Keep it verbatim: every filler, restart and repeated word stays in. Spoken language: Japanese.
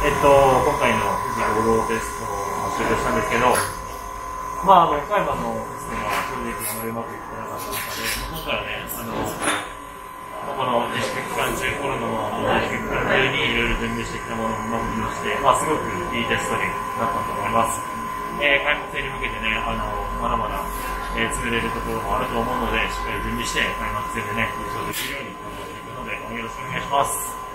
えっと、今回の富士合同テストを終了したんですけど、まあ、あの、岡山のテストが正直あまりうまくいってなかった中で、今回はね、あの、この自粛期間中、コロナの自粛期間中にいろいろ準備してきたものをうまく利用して、まあ、すごくいいテストになったと思います。えー、開幕戦に向けてね、あの、まだまだ、えー、詰めれるところもあると思うので、しっかり準備して、開幕戦でね、優勝できるように頑張っていくので、よろしくお願いします。